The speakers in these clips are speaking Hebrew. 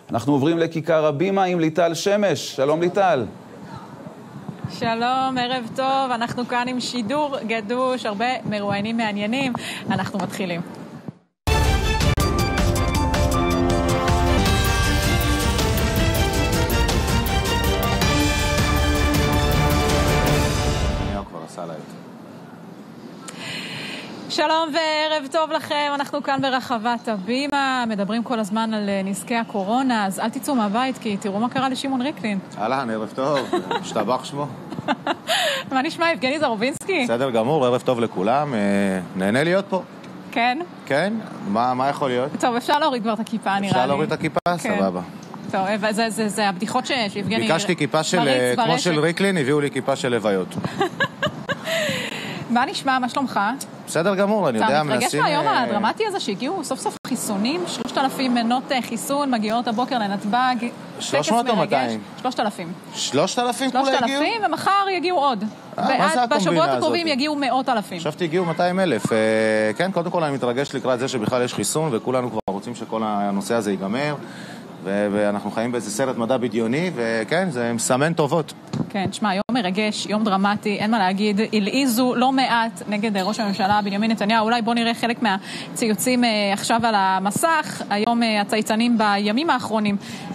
אנחנו עוברים לכיכר הבימה עם ליטל שמש. שלום ליטל. שלום, ערב טוב. אנחנו כאן עם שידור גדוש, הרבה מרואיינים מעניינים. אנחנו מתחילים. שלום וערב טוב לכם, אנחנו כאן ברחבת הבימה, מדברים כל הזמן על נזקי הקורונה, אז אל תצאו מהבית כי תראו מה קרה לשמעון ריקלין. אהלן, ערב טוב, משתבח שמו. מה נשמע, יבגני זרובינסקי? בסדר גמור, ערב טוב לכולם, נהנה להיות פה. כן? כן, מה יכול להיות? טוב, אפשר להוריד כבר את הכיפה נראה לי. אפשר להוריד את הכיפה? סבבה. טוב, זה הבדיחות שיבגני... ביקשתי כיפה של, כמו של ריקלין, הביאו לי כיפה של לוויות. מה נשמע? מה שלומך? בסדר גמור, אני יודע, מנסים... אתה מתרגש מהיום הדרמטי הזה שהגיעו סוף סוף חיסונים, 3,000 מנות חיסון מגיעות הבוקר לנתב"ג. 300 או 200? 3,000. 3,000 כולה הגיעו? 3,000 ומחר יגיעו עוד. בשבועות הקרובים יגיעו 100,000. חשבתי הגיעו 200,000. כן, קודם כל אני מתרגש לקראת זה שבכלל יש חיסון וכולנו כבר רוצים שכל הנושא הזה ייגמר. ואנחנו חיים באיזה סרט מדע בדיוני, וכן, זה מסמן טובות. כן, תשמע, יום מרגש, יום דרמטי, אין מה להגיד, הלעיזו לא מעט נגד ראש הממשלה בנימין נתניהו, אולי בוא נראה חלק מהציוצים עכשיו על המסך, היום הצייצנים בימים האחרונים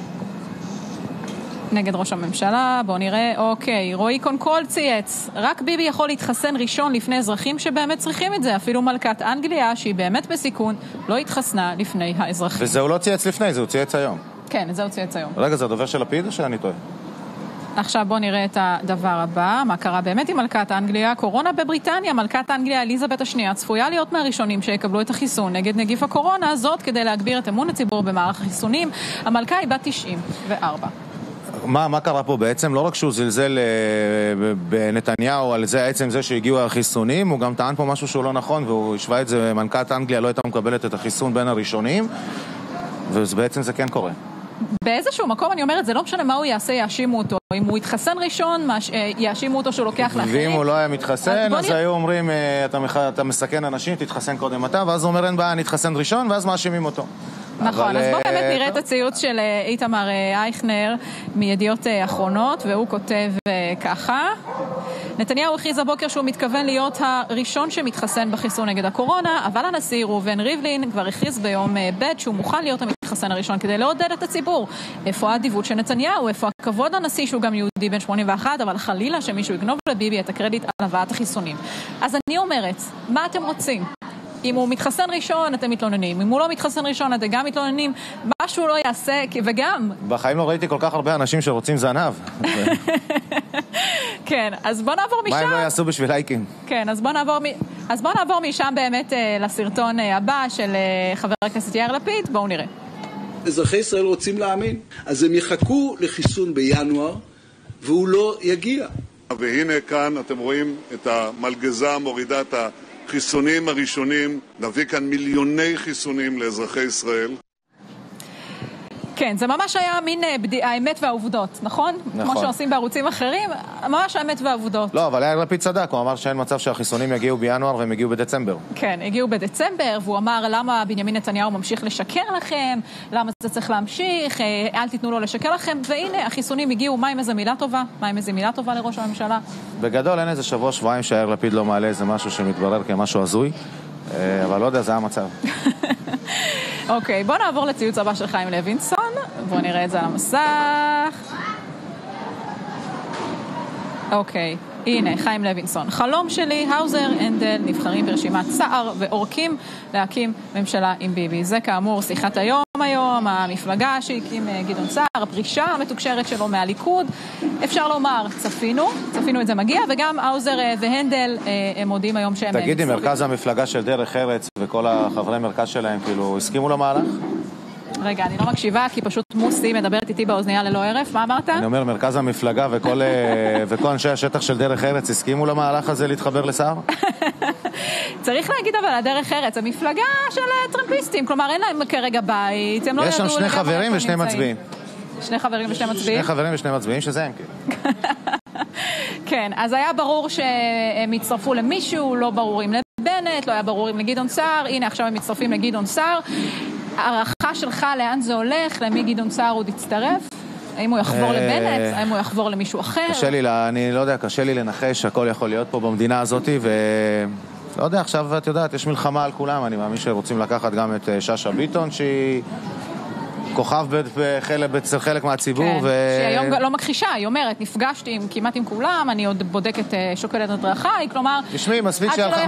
נגד ראש הממשלה, בוא נראה, אוקיי, רועי קונקול צייץ, רק ביבי יכול להתחסן ראשון לפני אזרחים שבאמת צריכים את זה, אפילו מלכת אנגליה, שהיא באמת בסיכון, לא התחסנה לפני האזרחים. וזה הוא לא צייץ לפני, זה הוא צייץ היום. כן, זה הוא צייץ היום. רגע, זה הדובר של לפיד או שאני טועה? עכשיו בוא נראה את הדבר הבא, מה קרה באמת עם מלכת אנגליה. קורונה בבריטניה, מלכת אנגליה אליזבת השנייה צפויה להיות מהראשונים שיקבלו את החיסון נגד נגיף הקורונה, זאת כדי להגביר את אמון הציבור במערך החיסונים. המלכה היא בת 94. מה קרה פה בעצם? לא רק שהוא זלזל בנתניהו על זה, עצם זה שהגיעו החיסונים, הוא גם טען פה משהו שהוא לא נכון, והוא השווה את זה, מלכת אנגליה לא הייתה מקבלת את החיסון בין הראשונים, ובעצם זה כן קורה. באיזשהו מקום אני אומרת, זה לא משנה מה הוא יעשה, יאשימו אותו. אם הוא יתחסן ראשון, יאשימו אותו שהוא לוקח לאחרים. ואם הוא לא היה מתחסן, אז היו אומרים, אתה מסכן אנשים, תתחסן קודם אתה, ואז הוא אומר, אין בעיה, נתחסן ראשון, ואז מאשימים אותו. נכון, אז בואו באמת נראה את הציוץ של איתמר אייכנר מידיעות אחרונות, והוא כותב ככה: נתניהו הכריז הבוקר שהוא מתכוון להיות הראשון שמתחסן בחיסון נגד הקורונה, אבל הנשיא ראובן ריבלין כבר הכריז ביום ב' שהוא מוכן להיות המתחסן הראשון כדי לעודד את הציבור. איפה האדיבות של נתניהו? איפה הכבוד לנשיא שהוא גם יהודי בן 81, אבל חלילה שמישהו יגנוב לביבי את הקרדיט על הבאת החיסונים. אז אני אומרת, מה אתם רוצים? אם הוא מתחסן ראשון, אתם מתלוננים. אם הוא לא מתחסן ראשון, אתם גם מתלוננים. משהו לא יעשה, וגם... בחיים לא ראיתי כל כך הרבה אנשים שרוצים זנב. כן, אז בוא נעבור משם. מה הם לא יעשו בשביל לייקים? כן, אז בוא נעבור משם באמת לסרטון הבא של חבר הכנסת יאיר לפיד. בואו נראה. אזרחי ישראל רוצים להאמין. אז הם יחכו לחיסון בינואר, והוא לא יגיע. והנה כאן אתם רואים את המלגזה מורידה את החיסונים הראשונים, נביא כאן מיליוני חיסונים לאזרחי ישראל. כן, זה ממש היה מין האמת והעובדות, נכון? כמו שעושים בערוצים אחרים, ממש האמת והעובדות. לא, אבל יאיר לפיד צדק, הוא אמר שאין מצב שהחיסונים יגיעו בינואר והם יגיעו בדצמבר. כן, הגיעו בדצמבר, והוא אמר למה בנימין נתניהו ממשיך לשקר לכם, למה זה צריך להמשיך, אל תיתנו לו לשקר לכם, והנה, החיסונים הגיעו, מה עם איזה מילה טובה? מה עם איזה מילה טובה לראש הממשלה? בגדול, אין איזה שבוע-שבועיים שיאיר לפיד לא מעלה איזה משהו שמתברר כמשהו הזוי, אבל לא יודע, זה המצב. אוקיי, בוא נעבור לציוץ הבא של חיים לוינסון. בוא נראה את זה על המסך. אוקיי, הנה, חיים לוינסון. חלום שלי, האוזר, הנדל, נבחרים ברשימת סער ואורקים להקים ממשלה עם ביבי. זה כאמור שיחת היום, המפלגה שהקים גדעון סער, הפרישה המתוקשרת שלו מהליכוד. אפשר לומר, צפינו את זה מגיע, וגם האוזר והנדל הם מודיעים היום שהם... תגידי, מרכז המפלגה של דרך ארץ וכל החברי מרכז שלהם, כאילו, הסכימו למהלך? רגע, אני לא מקשיבה, כי פשוט מוסי מדברת איתי באוזנייה ללא ערף. מה אמרת? אני אומר, מרכז המפלגה וכל אנשי השטח של דרך ארץ הסכימו למהלך הזה להתחבר לסער? צריך להגיד אבל, הדרך ארץ, המפלגה של טרמפיסטים, כלומר אין להם כרגע בית, הם לא יש שם שני חברים ושני מצביעים. שני חברים ושני מצביעים? שני חברים ושני מצביעים, שזה הם כן. כן, אז היה ברור שהם הצטרפו למישהו, לא ברור אם לבנט, לא היה ברור אם לגדעון סער, הנה עכשיו הם מצטרפים לגדעון סער. הערכה שלך לאן זה הולך, למי גדעון סער עוד יצטרף? האם הוא יחבור לבנט? האם הוא יחבור למישהו אחר? קשה לי, אני לא יודע, קשה לי לנחש, הכל יכול להיות פה במדינה הזאת, לא יודע, עכשיו את יודעת, יש מלחמה על כולם, אני מאמין שרוצים לקחת גם את שאשא ביטון, שהיא כוכב אצל חלק מהציבור. כן, שהיום לא מכחישה, היא אומרת, נפגשתי כמעט עם כולם, אני עוד בודקת שוקלת הדרכה, היא כלומר, תשמעי, מספיק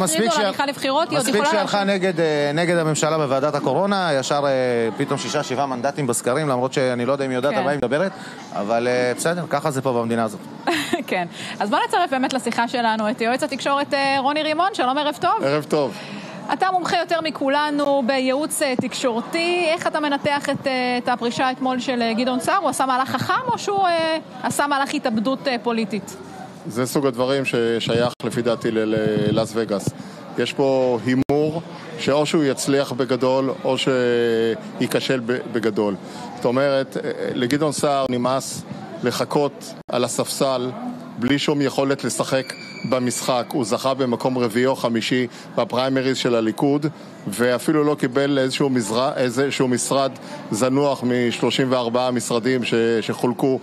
שהלכה נגד הממשלה בוועדת הקורונה, ישר פתאום 6-7 מנדטים בסקרים, למרות שאני לא יודע אם היא יודעת על מה היא מדברת, אבל בסדר, ככה זה פה במדינה הזאת. כן, אז בוא נצרף באמת לשיחה שלנו את יועץ התקשורת רוני רימון, שלום, ערב טוב. ערב טוב. אתה מומחה יותר מכולנו בייעוץ תקשורתי, איך אתה מנתח את הפרישה אתמול של גדעון סער? הוא עשה מהלך חכם או שהוא עשה מהלך התאבדות פוליטית? זה סוג הדברים ששייך לפי דעתי ללאס וגאס. יש פה הימור שאו שהוא יצליח בגדול או שייכשל בגדול. זאת אומרת, לגדעון סער נמאס לחכות על הספסל בלי שום יכולת לשחק במשחק. הוא זכה במקום רביעי או חמישי בפריימריז של הליכוד, ואפילו לא קיבל איזשהו משרד זנוח מ-34 משרדים שחולקו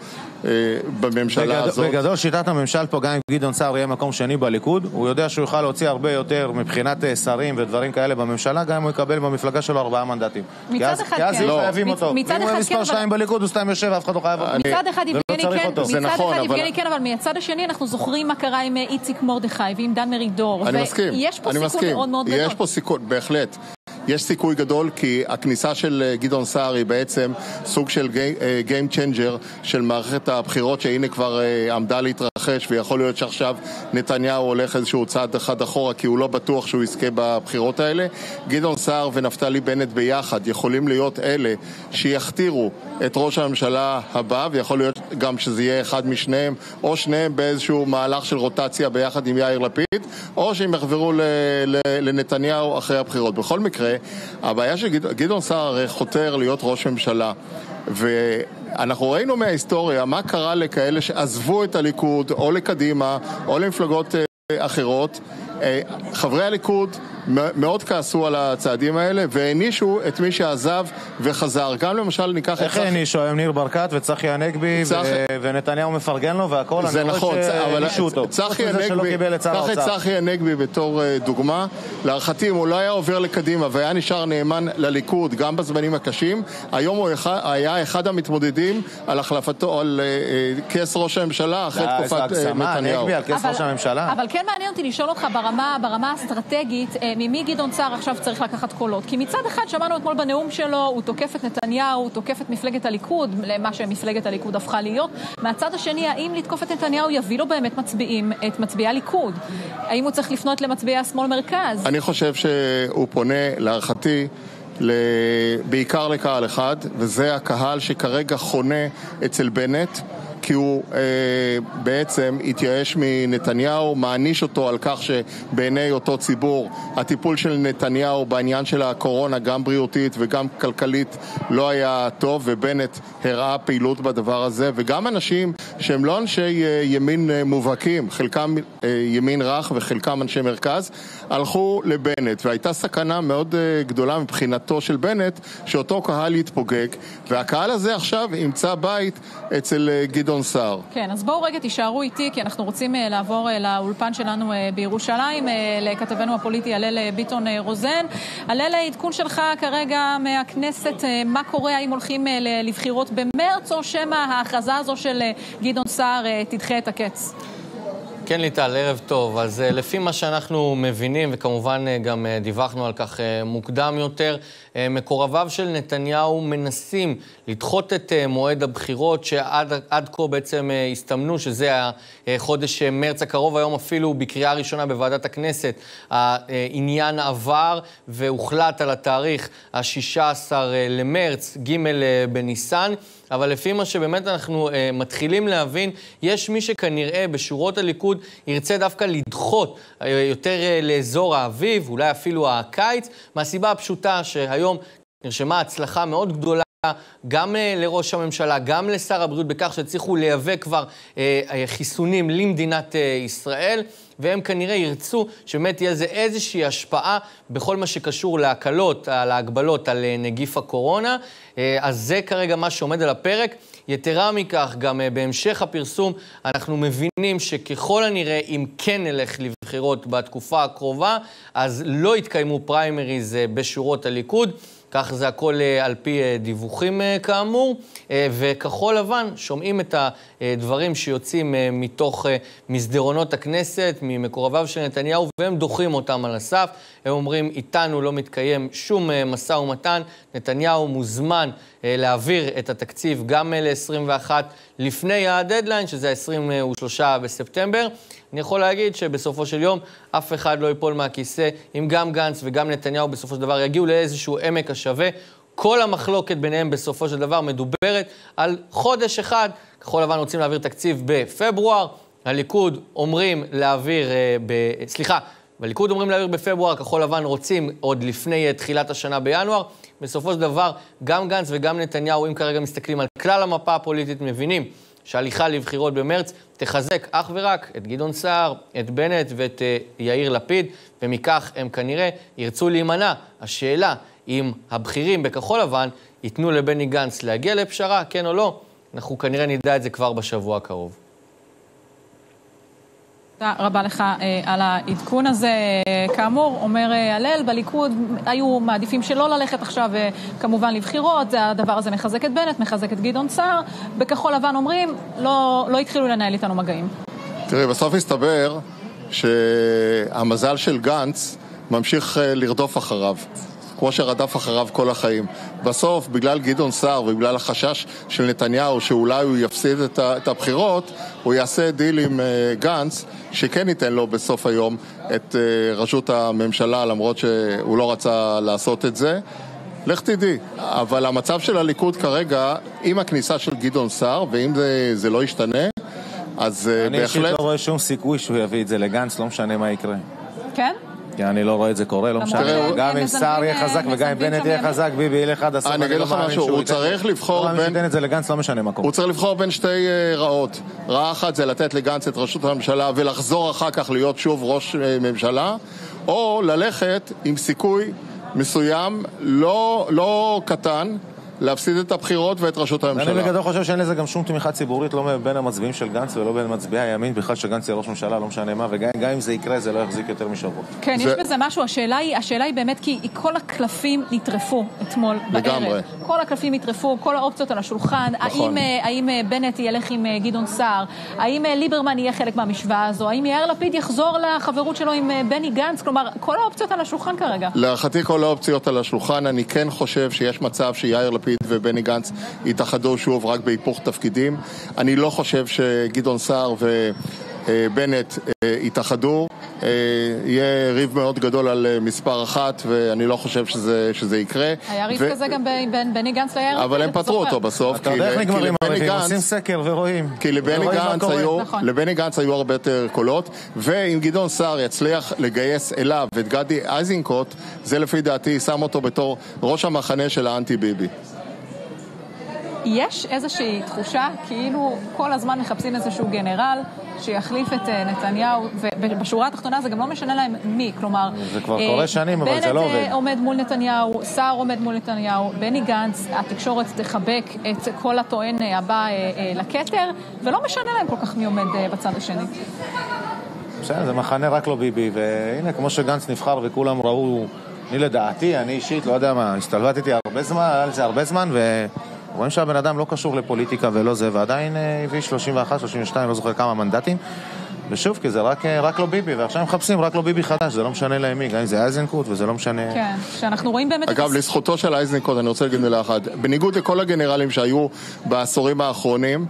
בממשלה הזאת. בגדול שיטת הממשל פה, גם אם גדעון סער יהיה מקום שני בליכוד, הוא יודע שהוא יוכל להוציא הרבה יותר מבחינת שרים ודברים כאלה בממשלה, גם אם הוא יקבל במפלגה שלו 4 מנדטים. מצד אחד כי אז כן. לא חייבים אותו. אם הוא מספר 2 בליכוד, הוא סתם יושב, אף אחד לא חייב אותו. מצד אחד יבגני כן, אבל מצד השני אנחנו זוכרים מה קרה עם איציק מרדכי ועם דן מרידור. אני מסכים. ויש פה סיכון מאוד מאוד גדול. יש פה סיכון, בהחלט. יש סיכוי גדול כי הכניסה של גדעון סער היא בעצם סוג של game changer של מערכת הבחירות שהנה כבר עמדה להתרחש, ויכול להיות שעכשיו נתניהו הולך איזשהו צעד אחד אחורה כי הוא לא בטוח שהוא יזכה בבחירות האלה. גדעון סער ונפתלי בנט ביחד יכולים להיות אלה שיכתירו את ראש הממשלה הבא, ויכול להיות גם שזה יהיה אחד משניהם או שניהם באיזשהו מהלך של רוטציה ביחד עם יאיר לפיד, או שהם יחברו לנתניהו אחרי הבחירות. בכל מקרה, הבעיה שגדעון סער הרי חותר להיות ראש ממשלה, ואנחנו ראינו מההיסטוריה מה קרה לכאלה שעזבו את הליכוד או לקדימה או למפלגות אחרות. חברי הליכוד מאוד כעסו על הצעדים האלה והענישו את מי שעזב וחזר. גם למשל ניקח איך הענישו? הם ניר ברקת וצחי הנגבי ונתניהו מפרגן לו והכל. זה נכון, אבל צחי הנגבי בתור דוגמה, להערכתי אם הוא לא היה עובר לקדימה והיה נשאר נאמן לליכוד גם בזמנים הקשים, היום הוא היה אחד המתמודדים על החלפתו, על כס ראש הממשלה אחרי תקופת נתניהו. אבל כן מעניין אותי לשאול אותך ברמה האסטרטגית, ממי גדעון סער עכשיו צריך לקחת קולות? כי מצד אחד שמענו אתמול בנאום שלו, הוא תוקף את נתניהו, הוא תוקף את מפלגת הליכוד, למה שמפלגת הליכוד הפכה להיות. מהצד השני, האם לתקוף את נתניהו יביא לו באמת מצביעים, את מצביעי הליכוד? האם הוא צריך לפנות למצביעי השמאל מרכז? אני חושב שהוא פונה, להערכתי, בעיקר לקהל אחד, וזה הקהל שכרגע חונה אצל בנט, כי הוא בעצם התייאש מנתניהו, מעניש אותו על כך שבעיני אותו ציבור הטיפול של נתניהו בעניין של הקורונה, גם בריאותית וגם כלכלית, לא היה טוב, ובנט הראה פעילות בדבר הזה, וגם אנשים שהם לא אנשי ימין מובהקים, חלקם ימין רך וחלקם אנשי מרכז, הלכו לבנט, והייתה סכנה מאוד גדולה מבחינתו של בנט שאותו קהל יתפוגג, והקהל הזה עכשיו ימצא בית אצל גדעון סער. כן, אז בואו רגע תישארו איתי, כי אנחנו רוצים לעבור לאולפן שלנו בירושלים, לכתבנו הפוליטי הלל ביטון רוזן. הלל, עדכון שלך כרגע מהכנסת, מה קורה, האם הולכים לבחירות במרץ, או שמא ההכרזה הזו של גדעון סער תדחה את הקץ? כן, ליטל, ערב טוב. אז לפי מה שאנחנו מבינים, וכמובן גם דיווחנו על כך מוקדם יותר, מקורביו של נתניהו מנסים לדחות את מועד הבחירות שעד כה בעצם הסתמנו, שזה החודש מרץ הקרוב. היום אפילו בקריאה ראשונה בוועדת הכנסת העניין עבר והוחלט על התאריך ה-16 למרץ, ג' בניסן. אבל לפי מה שבאמת אנחנו מתחילים להבין, יש מי שכנראה בשורות הליכוד ירצה דווקא לדחות יותר לאזור האביב, אולי אפילו הקיץ, מהסיבה הפשוטה שהיום נרשמה הצלחה מאוד גדולה גם לראש הממשלה, גם לשר הבריאות, בכך שצריכו לייבא כבר חיסונים למדינת ישראל, והם כנראה ירצו שבאמת תהיה איזושהי השפעה בכל מה שקשור להקלות, להגבלות על נגיף הקורונה. אז זה כרגע מה שעומד על הפרק. יתרה מכך, גם בהמשך הפרסום אנחנו מבינים שככל הנראה אם כן נלך לבחירות בתקופה הקרובה, אז לא יתקיימו פריימריז בשורות הליכוד. כך זה הכל על פי דיווחים כאמור, וכחול לבן שומעים את הדברים שיוצאים מתוך מסדרונות הכנסת, ממקורביו של נתניהו, והם דוחים אותם על הסף. הם אומרים, איתנו לא מתקיים שום משא ומתן, נתניהו מוזמן להעביר את התקציב גם ל-21 לפני הדדליין, שזה 23 בספטמבר. אני יכול להגיד שבסופו של יום אף אחד לא ייפול מהכיסא, אם גם גנץ וגם נתניהו בסופו של דבר יגיעו לאיזשהו עמק השווה. כל המחלוקת ביניהם בסופו של דבר מדוברת על חודש אחד. כחול לבן רוצים להעביר תקציב בפברואר, הליכוד אומרים להעביר בליכוד אומרים להעביר בפברואר, כחול לבן רוצים עוד לפני תחילת השנה בינואר. בסופו של דבר גם גנץ וגם נתניהו, אם כרגע מסתכלים על כלל המפה הפוליטית, מבינים שההליכה לבחירות במרץ תחזק אך ורק את גדעון סער, את בנט ואת יאיר לפיד, ומכך הם כנראה ירצו להימנע. השאלה אם הבכירים בכחול לבן ייתנו לבני גנץ להגיע לפשרה, כן או לא, אנחנו כנראה נדע את זה כבר בשבוע הקרוב. תודה רבה לך על העדכון הזה. כאמור, אומר הלל, בליכוד היו מעדיפים שלא ללכת עכשיו כמובן לבחירות, הדבר הזה מחזק את בנט, מחזק את גדעון סער. בכחול לבן אומרים, לא התחילו לנהל איתנו מגעים. תראי, בסוף הסתבר שהמזל של גנץ ממשיך לרדוף אחריו, כמו שרדף אחריו כל החיים. בסוף, בגלל גדעון סער ובגלל החשש של נתניהו שאולי הוא יפסיד את הבחירות, הוא יעשה דיל עם גנץ, שכן ייתן לו בסוף היום את ראשות הממשלה, למרות שהוא לא רצה לעשות את זה. לך תדעי. אבל המצב של הליכוד כרגע, עם הכניסה של גדעון סער, ואם זה לא ישתנה, אז אני בהחלט... אישית לא רואה שום סיכוי שהוא יביא את זה לגנץ, לא משנה מה יקרה. כן? כי אני לא רואה את זה קורה, לא משנה. גם אם סער יהיה חזק וגם אם בנט יהיה חזק, ביבי ילך עד הסוף. אני אגיד לך משהו, הוא צריך לבחור בין... את זה לגנץ, לא משנה מה קורה. הוא צריך לבחור בין שתי רעות. רעה אחת זה לתת לגנץ את ראשות הממשלה ולחזור אחר כך להיות שוב ראש ממשלה, או ללכת עם סיכוי מסוים, לא קטן, להפסיד את הבחירות ואת ראשות הממשלה. אני בגדול חושב שאין לזה גם שום תמיכה ציבורית, לא בין המצביעים של גנץ ולא בין מצביעי הימין, בכלל שגנץ יהיה ראש ממשלה, לא משנה מה, וגם אם זה יקרה, זה לא יחזיק יותר משבוע. כן, יש בזה משהו, השאלה היא באמת כי כל הקלפים נטרפו אתמול בערב. כל הקלפים נטרפו, כל האופציות על השולחן. האם בנט ילך עם גדעון סער? האם ליברמן יהיה חלק מהמשוואה הזו? האם יאיר לפיד יחזור לחברות שלו עם בני גנץ? כלומר, כל האופציות על השולחן כרגע. להערכתי כל האופציות על השולחן. אני כן חושב שיש מצב שיאיר לפיד ובני גנץ יתאחדו שוב רק בהיפוך תפקידים. אני לא חושב שגדעון סער ובנט יתאחדו. יהיה ריב מאוד גדול על מספר אחת, ואני לא חושב שזה יקרה. היה ריב כזה גם בין בני גנץ ליאיר לפיד. אבל הם פתרו אותו בסוף. אתה יודע איך נגמרים הריבים, עושים סקר ורואים. כי לבני גנץ היו הרבה יותר קולות, ואם גדעון סער יצליח לגייס אליו את גדי איזנקוט, זה לפי דעתי שם אותו בתור ראש המחנה של האנטי ביבי. יש איזושהי תחושה כאילו כל הזמן מחפשים איזשהו גנרל שיחליף את נתניהו, ובשורה התחתונה זה גם לא משנה להם מי, כלומר זה כבר קורה שנים, אבל זה לא עובד. בנט עומד מול נתניהו, סער עומד מול נתניהו, בני גנץ, התקשורת תחבק את כל הטוען הבא לכתר, ולא משנה להם כל כך מי עומד בצד השני. זה מחנה רק לא ביבי, והנה כמו שגנץ נבחר וכולם ראו, אני לדעתי, אני אישית, לא יודע מה, הסתלבטתי הרבה זמן, רואים שהבן אדם לא קשור לפוליטיקה ולא זה, ועדיין הביא 31, 32, לא זוכר כמה מנדטים, ושוב, כי זה רק לא ביבי, ועכשיו הם מחפשים רק לא ביבי חדש, זה לא משנה להם מי, גם אם זה איזנקוט, וזה לא משנה... כן, שאנחנו רואים באמת... אגב, לזכותו של איזנקוט, אני רוצה להגיד מילה אחת, בניגוד לכל הגנרלים שהיו בעשורים האחרונים,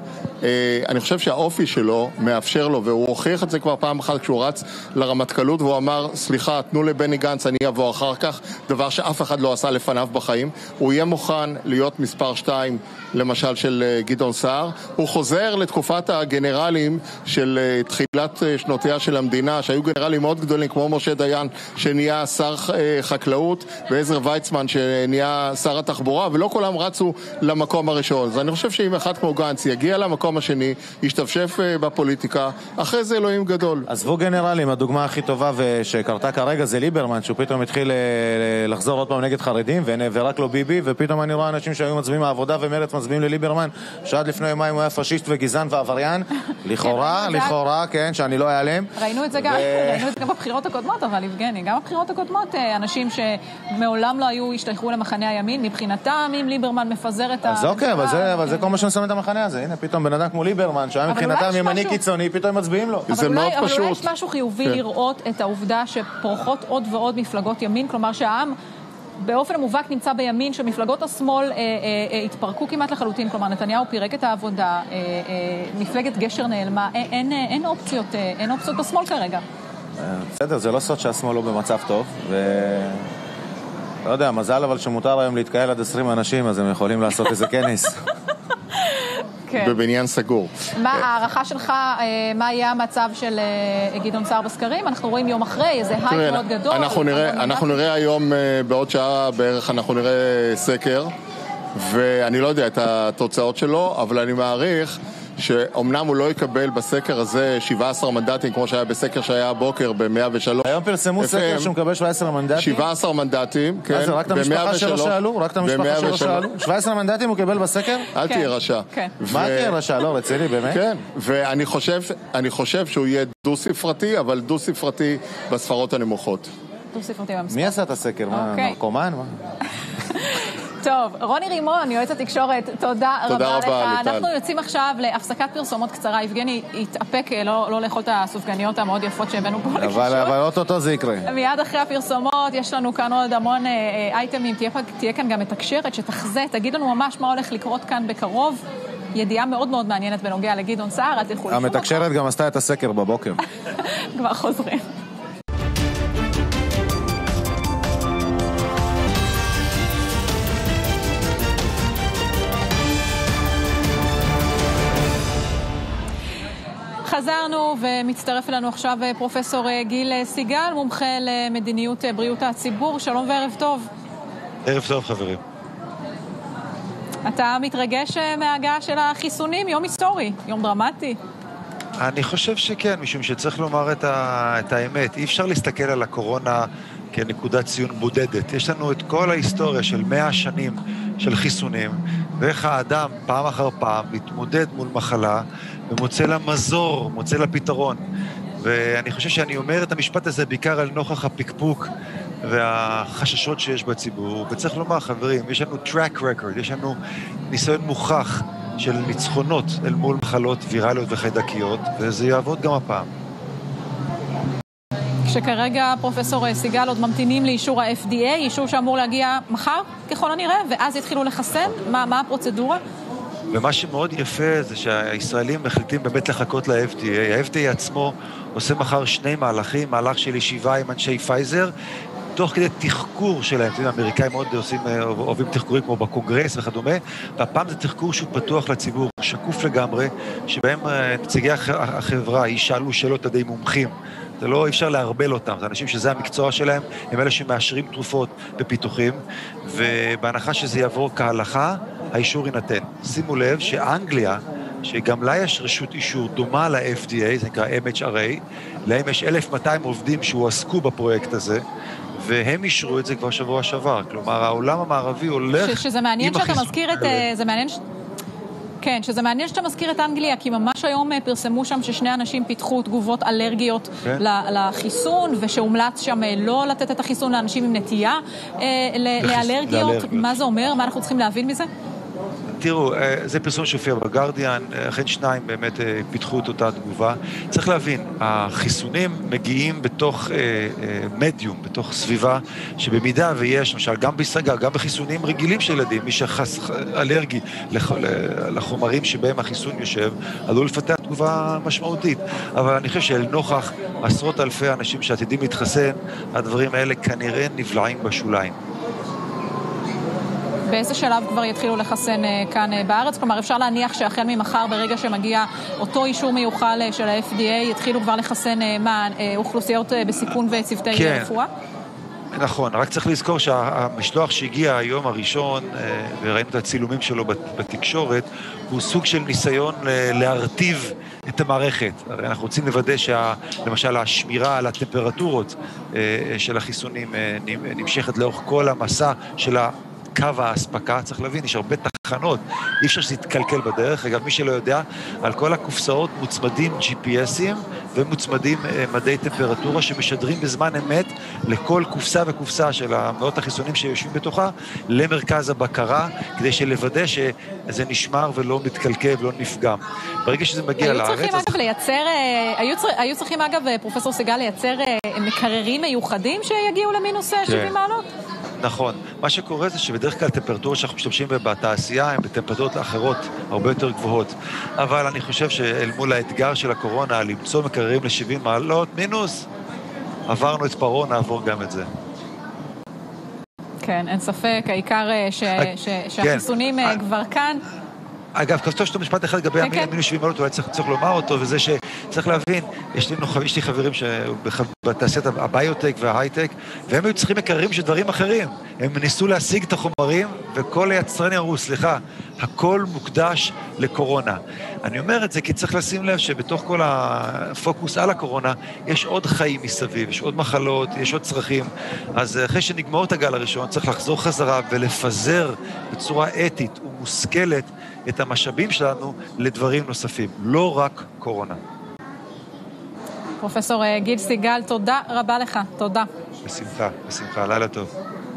אני חושב שהאופי שלו מאפשר לו, והוא הוכיח את זה כבר פעם אחת כשהוא רץ לרמטכ"לות, והוא אמר, סליחה, תנו לבני גנץ, אני אבוא אחר כך, דבר שאף אחד לא עשה לפניו בחיים. הוא יהיה מוכן להיות מספר 2, למשל של גדעון סער. הוא חוזר לתקופת הגנרלים של תחילת שנותיה של המדינה, שהיו גנרלים מאוד גדולים, כמו משה דיין, שנהיה שר חקלאות, ועזר ויצמן, שנהיה שר התחבורה, ולא כולם רצו למקום הראשון. אז אני חושב שאם אחד כמו גנץ יגיע למקום השני, ישתפשף בפוליטיקה, אחרי זה אלוהים גדול. עזבו גנרלים, הדוגמה הכי טובה שקרתה כרגע זה ליברמן, שהוא פתאום התחיל לחזור עוד פעם נגד חרדים, ורק לא ביבי, ופתאום אני רואה אנשים שהיו מצביעים העבודה ומרץ מצביעים לליברמן, שעד לפני יומיים הוא היה פשיסט וגזען ועבריין, לכאורה, כן, שאני לא אעלם. ראינו את זה גם בבחירות הקודמות, אבל יבגני, גם בבחירות הקודמות, אנשים שמעולם לא היו השתייכו למחנה הימין, מבחינתם, אם ליברמן מפזר את אז אוקיי, אבל זה כל מה שנסם את המחנה הזה. הנה, פתאום בן אדם כמו ליברמן, שהיה מבחינתם ימני קיצוני, פתאום מצביעים לו. זה מאוד פשוט. אבל אולי יש משהו חיובי לראות את העובדה שפורחות עוד ועוד מפלגות ימין, כלומר שהעם באופן המובהק נמצא בימין, שמפלגות השמאל התפרקו כמעט לחלוטין, כלומר נתניהו פירק את העבודה, מפלגת גשר נעלמה, אין אופציות בשמאל כרגע. בסדר, זה לא סוד שהשמאל לא במצב טוב, לא יודע, מזל אבל שמותר היום להתקהל עד 20 אנשים, אז הם יכולים לעשות איזה כנס. בבניין סגור. מה הערכה שלך, מה יהיה המצב של גדעון סער בסקרים? אנחנו רואים יום אחרי, איזה הייפ מאוד גדול. אנחנו נראה היום, בעוד שעה בערך, אנחנו נראה סקר, ואני לא יודע את התוצאות שלו, אבל אני מעריך שאומנם הוא לא יקבל בסקר הזה 17 מנדטים, כמו שהיה בסקר שהיה הבוקר ב-103. היום פרסמו סקר שהוא מקבל 17 מנדטים. 17 מנדטים, כן. אז רק את המשפחה שלו שאלו? רק את המשפחה שלו שאלו? 17 מנדטים הוא קיבל בסקר? אל תהיה רשע. מה תהיה רשע? לא, רציני, באמת? כן, ואני חושב שהוא יהיה דו-ספרתי, אבל דו-ספרתי בספרות הנמוכות. דו-ספרתי במספר. מי עשה את הסקר? מה, נרקומן? טוב, רוני רימון, יועץ התקשורת, תודה רבה לך. אנחנו יוצאים עכשיו להפסקת פרסומות קצרה. יבגני התאפק לא לאכול את הסופגניות המאוד יפות שהבאנו פה לקישור. אבל אותו זה יקרה. מיד אחרי הפרסומות, יש לנו כאן עוד המון אייטמים. תהיה כאן גם מתקשרת שתחזה, תגיד לנו ממש מה הולך לקרות כאן בקרוב. ידיעה מאוד מאוד מעניינת בנוגע לגדעון סער. המתקשרת גם עשתה את הסקר בבוקר. כבר חוזרים. חזרנו ומצטרף אלינו עכשיו פרופסור גיל סיגל, מומחה למדיניות בריאות הציבור. שלום וערב טוב. ערב טוב חברים. אתה מתרגש מההגעה של החיסונים, יום היסטורי, יום דרמטי. אני חושב שכן, משום שצריך לומר את האמת. אי אפשר להסתכל על הקורונה כנקודת ציון בודדת. יש לנו את כל ההיסטוריה של 100 שנים של חיסונים, ואיך האדם פעם אחר פעם מתמודד מול מחלה, ומוצא לה מזור, מוצא לה פתרון. ואני חושב שאני אומר את המשפט הזה בעיקר על נוכח הפקפוק והחששות שיש בציבור. וצריך לומר, חברים, יש לנו track record, יש לנו ניסיון מוכח של ניצחונות אל מול מחלות ויראליות וחיידקיות, וזה יעבוד גם הפעם. כשכרגע פרופסור סיגל עוד ממתינים לאישור ה-FDA, אישור שאמור להגיע מחר ככל הנראה, ואז יתחילו לחסן, מה הפרוצדורה? ומה שמאוד יפה זה שהישראלים מחליטים באמת לחכות ל-FDA. ה-FDA עצמו עושה מחר 2 מהלכים, מהלך של ישיבה עם אנשי פייזר, תוך כדי תחקור שלהם, האמריקאים מאוד אוהבים תחקורים כמו בקונגרס וכדומה, והפעם זה תחקור שהוא פתוח לציבור, שקוף לגמרי, שבהם נציגי החברה ישאלו שאלות עדי מומחים. זה לא, אי אפשר להרבל אותם, זה אנשים שזה המקצוע שלהם, הם אלה שמאשרים תרופות ופיתוחים, ובהנחה שזה יעבור כהלכה, האישור יינתן. שימו לב שאנגליה, שגם לה יש רשות אישור דומה ל-FDA, זה נקרא MHRA, להם יש 1,200 עובדים שהועסקו בפרויקט הזה, והם אישרו את זה כבר שבוע שעבר. כלומר, העולם המערבי הולך... שזה מעניין שאתה מזכיר את... זה מעניין כן, שזה מעניין שאתה מזכיר את אנגליה, כי ממש היום פרסמו שם ששני אנשים פיתחו תגובות אלרגיות לחיסון, ושהומלץ שם לא לתת את החיסון לאנשים עם נטייה לאלרגיות. מה זה אומר? מה אנחנו צריכים להבין מזה? תראו, זה פרסום שהופיע בגרדיאן, אכן שניים באמת פיתחו את אותה תגובה. צריך להבין, החיסונים מגיעים בתוך מדיום, בתוך סביבה, שבמידה ויש, למשל, גם בישראל, גם בחיסונים רגילים של ילדים, מי אלרגי לחומרים שבהם החיסון יושב, עלול לפתח תגובה משמעותית. אבל אני חושב שלנוכח עשרות אלפי אנשים שעתידים להתחסן, הדברים האלה כנראה נבלעים בשוליים. באיזה שלב כבר יתחילו לחסן כאן בארץ? כלומר, אפשר להניח שהחל ממחר, ברגע שמגיע אותו אישור מיוחל של ה-FDA, יתחילו כבר לחסן אוכלוסיות בסיכון וצוותי רפואה? נכון, רק צריך לזכור שהמשלוח שהגיע היום הראשון, וראינו את הצילומים שלו בתקשורת, הוא סוג של ניסיון להרטיב את המערכת. הרי אנחנו רוצים לוודא למשל השמירה על הטמפרטורות של החיסונים נמשכת לאורך כל המסע של קו ההספקה. צריך להבין, יש הרבה תחנות, אי אפשר שזה יתקלקל בדרך. אגב, מי שלא יודע, על כל הקופסאות מוצמדים GPSים ומוצמדים מדי טמפרטורה שמשדרים בזמן אמת לכל קופסה וקופסה של מאות החיסונים שיושבים בתוכה למרכז הבקרה, כדי שלוודא שזה נשמר ולא מתקלקל ולא נפגם. ברגע שזה מגיע לארץ... היו צריכים אגב, פרופסור סיגל, לייצר מקררים מיוחדים שיגיעו למינוס 70 מעלות? נכון. מה שקורה זה שבדרך כלל טמפרטורות שאנחנו משתמשים בתעשייה הן בטמפרטורות אחרות הרבה יותר גבוהות. אבל אני חושב שאל מול האתגר של הקורונה, למצוא מקררים ל-70 מעלות מינוס, עברנו את פרעה, נעבור גם את זה. כן, אין ספק. העיקר שהחיסונים כבר כאן. אגב, כתוב שאתה משפט אחד לגבי המינוס 70 מעלות, אולי צריך לומר אותו, וזה שצריך להבין, יש לי חברים בתעשיית הביוטק וההייטק, והם היו צריכים מקררים של דברים אחרים. הם ניסו להשיג את החומרים, וכל היצרנים אמרו, סליחה, הכל מוקדש לקורונה. אני אומר את זה כי צריך לשים לב שבתוך כל הפוקוס על הקורונה, יש עוד חיים מסביב, יש עוד מחלות, יש עוד צרכים. אז אחרי שנגמור את הגל הראשון, צריך לחזור חזרה ולפזר בצורה אתית ומושכלת את המשאבים שלנו לדברים נוספים, לא רק קורונה. פרופסור גיל סיגל, תודה רבה לך, תודה. בשמחה, לילה טוב.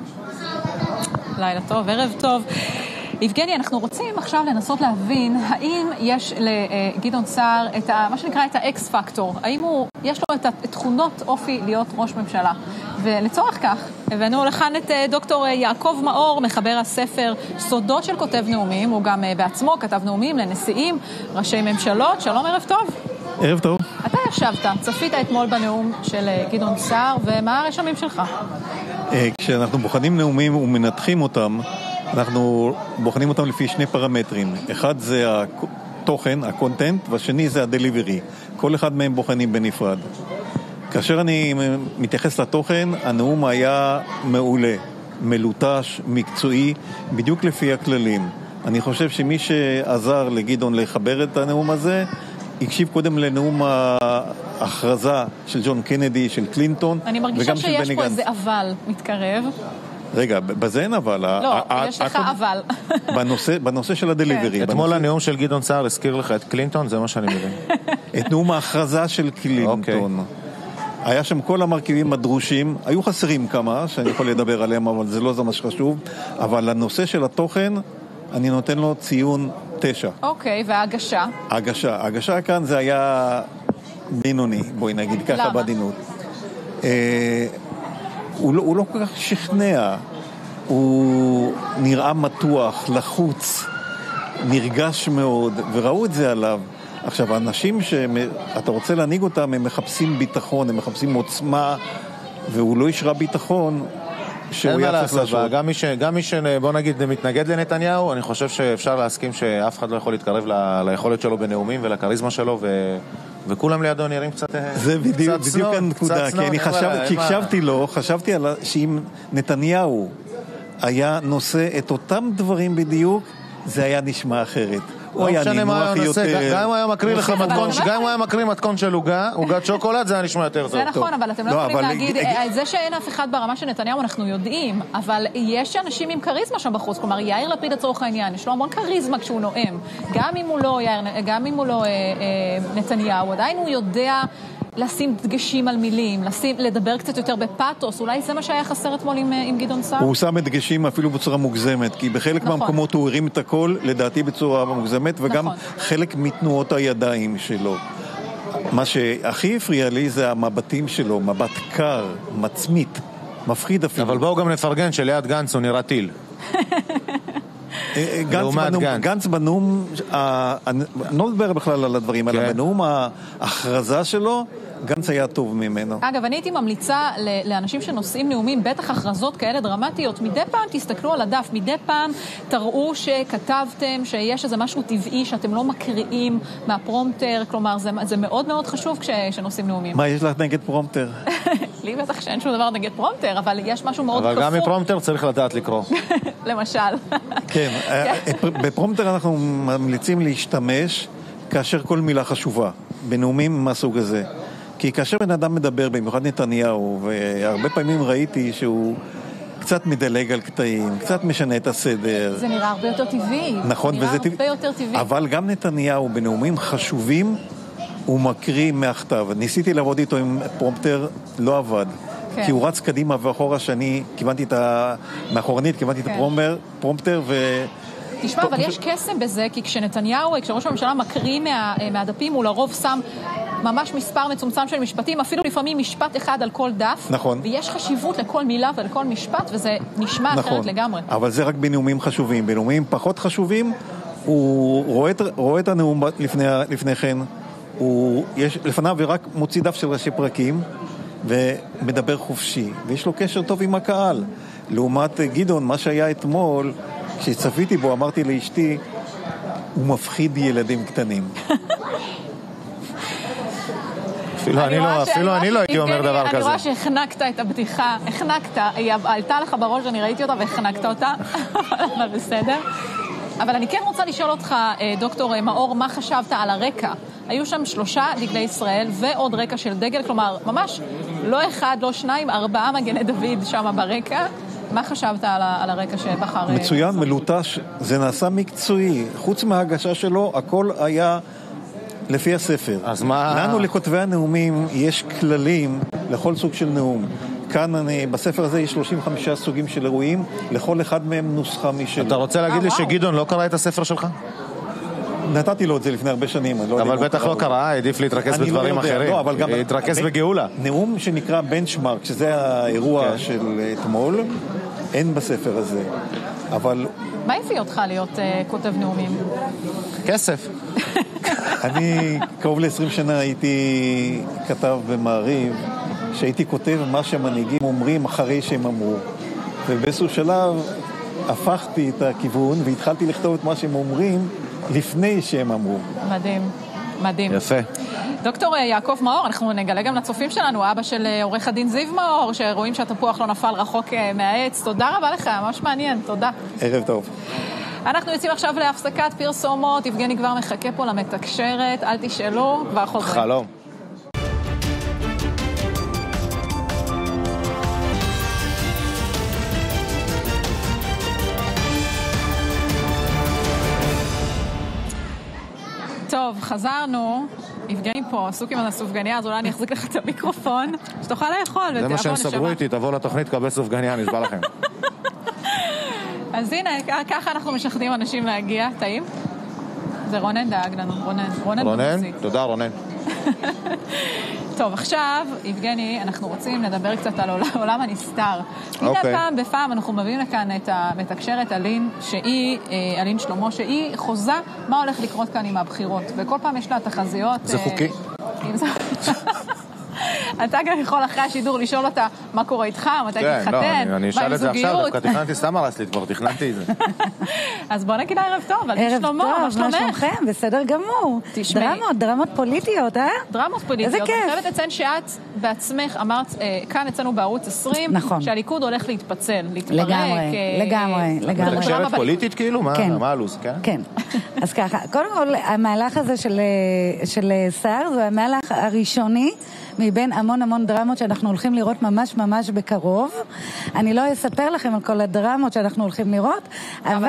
לילה טוב, ערב טוב. יבגני, אנחנו רוצים עכשיו לנסות להבין האם יש לגדעון סער את מה שנקרא את האקס פקטור, האם יש לו את תכונות אופי להיות ראש ממשלה. ולצורך כך הבאנו לכאן את דוקטור יעקב מאור, מחבר הספר סודות של כותב נאומים, הוא גם בעצמו כתב נאומים לנשיאים, ראשי ממשלות. שלום, ערב טוב. ערב טוב. אתה ישבת, צפית אתמול בנאום של גדעון סער, ומה הרשמים שלך? כשאנחנו בוחנים נאומים ומנתחים אותם, אנחנו בוחנים אותם לפי שני פרמטרים. אחד זה התוכן, הקונטנט, והשני זה הדליברי. כל אחד מהם בוחנים בנפרד. כאשר אני מתייחס לתוכן, הנאום היה מעולה, מלוטש, מקצועי, בדיוק לפי הכללים. אני חושב שמי שעזר לגדעון לחבר את הנאום הזה, הקשיב קודם לנאום ההכרזה של ג'ון קנדי, של קלינטון, אני מרגישה שיש פה איזה אבל מתקרב. רגע, בזה אין אבל. לא, יש לך אבל. בנושא של הדליברי. אתמול הנאום של גדעון סער הזכיר לך את קלינטון, זה מה שאני מבין. את נאום ההכרזה של קלינטון. היה שם כל המרכיבים הדרושים, היו חסרים כמה שאני יכול לדבר עליהם, אבל זה לא זה מה שחשוב. אבל הנושא של התוכן, אני נותן לו ציון 9. אוקיי, וההגשה? ההגשה כאן זה היה בינוני, בואי נגיד ככה בעדינות. הוא לא כל כך שכנע, הוא נראה מתוח, לחוץ, נרגש מאוד, וראו את זה עליו. עכשיו, האנשים שאתה רוצה להנהיג אותם, הם מחפשים ביטחון, הם מחפשים עוצמה, והוא לא ישרה ביטחון שהוא יצטרך לעשות. גם מי שבוא נגיד מתנגד לנתניהו, אני חושב שאפשר להסכים שאף אחד לא יכול להתקרב ליכולת שלו בנאומים ולקריזמה שלו, וכולם לידו נראים קצת זה בדיוק הנקודה, כי אני הקשבתי לו, חשבתי שאם נתניהו היה נושא את אותם דברים בדיוק, זה היה נשמע אחרת. הוא היה נינוח יותר... גם הוא היה מקריא לך מתכון, גם הוא היה מקריא מתכון של עוגת שוקולד, זה היה נשמע יותר טוב. זה נכון, אבל אתם לא יכולים להגיד, זה שאין אף אחד ברמה של נתניהו אנחנו יודעים, אבל יש אנשים עם קריזמה שם בחוץ, כלומר יאיר לפיד לצורך העניין, יש לו המון קריזמה כשהוא נואם, גם אם הוא לא נתניהו, עדיין הוא יודע לשים דגשים על מילים, לדבר קצת יותר בפאטוס, אולי זה מה שהיה חסר אתמול עם גדעון סער? הוא שם דגשים אפילו בצורה מוגזמת, כי בחלק מהמקומות הוא הרים את הכל, לדעתי בצורה מוגזמת, וגם חלק מתנועות הידיים שלו. מה שהכי הפריע לי זה המבטים שלו, מבט קר, מצמית, מפחיד אפילו. אבל בואו גם נפרגן שליד גנץ הוא נראה טיל. גנץ בנאום, לא מדבר בכלל על הדברים, אבל בנאום ההכרזה שלו, גנץ היה טוב ממנו. אגב, אני הייתי ממליצה לאנשים שנושאים נאומים, בטח הכרזות כאלה דרמטיות, מדי פעם תסתכלו על הדף, מדי פעם תראו שכתבתם שיש איזה משהו טבעי שאתם לא מקריאים מהפרומטר, כלומר זה מאוד מאוד חשוב כשנושאים נאומים. מה יש לך נגד פרומטר? לי בטח שאין שום דבר נגד פרומטר, אבל יש משהו מאוד כפור. אבל כפור. גם מפרומטר צריך לדעת לקרוא. למשל. כן, בפרומטר אנחנו ממליצים להשתמש כאשר כל מילה חשובה, בנאומים מהסוג הזה. כי כאשר בן אדם מדבר, במיוחד נתניהו, והרבה פעמים ראיתי שהוא קצת מדלג על קטעים, קצת משנה את הסדר. זה נראה הרבה יותר טבעי. נכון, וזה טבעי. הרבה יותר טבעי. אבל גם נתניהו בנאומים חשובים, הוא מקריא מהכתב. ניסיתי לעבוד איתו עם פרומפטר, לא עבד. כי הוא רץ קדימה ואחורה שאני כיוונתי את מאחורנית, כיוונתי את הפרומפטר תשמע, אבל יש קסם בזה, כי כשראש הממשלה מקריא מהדפים, הוא לרוב שם ממש מספר מצומצם של משפטים, אפילו לפעמים משפט אחד על כל דף. נכון. ויש חשיבות לכל מילה ולכל משפט, וזה נשמע אחרת לגמרי. אבל זה רק בנאומים חשובים. בנאומים פחות חשובים, הוא רואה את הנאום לפני כן, יש לפניו ורק מוציא דף של ראשי פרקים, ומדבר חופשי, ויש לו קשר טוב עם הקהל. לעומת גדעון, מה שהיה אתמול, כשצפיתי בו, אמרתי לאשתי, הוא מפחיד ילדים קטנים. אפילו אני לא הייתי אומר דבר כזה. אני רואה שהחנקת את הבדיחה, היא עלתה לך בראש, אני ראיתי אותה והחנקת אותה, אבל בסדר. אבל אני כן רוצה לשאול אותך, דוקטור מאור, מה חשבת על הרקע? היו שם 3 דגלי ישראל ועוד רקע של דגל, כלומר, ממש לא 1, לא 2, 4 מגני דוד שם ברקע. מה חשבת על הרקע שבחר? מצוין, מלוטש, זה נעשה מקצועי. חוץ מההגשה שלו, הכל היה לפי הספר. אז מה? לנו לכותבי הנאומים יש כללים לכל סוג של נאום. כאן בספר הזה יש 35 סוגים של אירועים, לכל אחד מהם נוסחה משלו. אתה רוצה להגיד לי שגדעון לא קרא את הספר שלך? נתתי לו את זה לפני הרבה שנים. אבל בטח לא קרא, העדיף להתרכז בדברים אחרים. להתרכז בגאולה. נאום שנקרא בנצ'מרק, שזה האירוע של אתמול, אין בספר הזה. אבל... מה הביא אותך להיות כותב נאומים? כסף. אני קרוב ל-20 שנה הייתי כתב במעריב, שהייתי כותב מה שהמנהיגים אומרים אחרי שהם אמרו. ובאיזשהו שלב הפכתי את הכיוון והתחלתי לכתוב את מה שהם אומרים לפני שהם אמרו. מדהים, מדהים. יפה. דוקטור יעקב מאור, אנחנו נגלה גם לצופים שלנו, אבא של עורך הדין זיו מאור, שרואים שהתפוח לא נפל רחוק מהעץ. תודה רבה לך, ממש מעניין, תודה. ערב טוב. אנחנו יוצאים עכשיו להפסקת פרסומות, יבגני כבר מחכה פה למתקשרת, אל תשאלו, כבר חוזרים. חלום. טוב, חזרנו. יבגני פה, עסוק עם הסופגניה, אז אולי אני אחזיק לך את המיקרופון, שתוכל לאכול. זה מה שהם סגרו איתי, תבוא לתוכנית, קבל סופגניה, נשבע לכם. אז הנה, ככה אנחנו משחדים אנשים להגיע. טעים? זה רונן דאג לנו, רונן? תודה, רונן. טוב, עכשיו, יבגני, אנחנו רוצים לדבר קצת על עולם הנסתר. הנה פעם בפעם אנחנו מביאים לכאן את המתקשרת אלין שלמה, שהיא חוזה מה הולך לקרות כאן עם הבחירות. וכל פעם יש לה תחזיות... זה חוקי? אתה גם יכול אחרי השידור לשאול אותה מה קורה איתך, מתי תתחתן, מה עם זוגיות. אני אשאל את זה עכשיו, דווקא תכננתי סתם הרס לי כבר, תכננתי את זה. אז בוא נגיד ערב טוב, אלין שלמה, מה שלומך? מה שלומכם? בסדר גמור. דרמות פוליטיות, אה? דרמות פוליטיות. איזה כיף. אני חייבת לציין שאת בעצמך אמרת, כאן אצלנו בערוץ 20, שהליכוד הולך להתפצל, להתפרק. לגמרי. מתקשרת פוליטית כאילו? מה הלו"ז, כן? כן. אז ככה, קודם כל, המהלך הזה של סער, זה המהלך הראשוני מבין המון דרמות שאנחנו הולכים לראות ממש בקרוב. אני לא אספר לכם על כל הדרמות שאנחנו הולכים לראות, אבל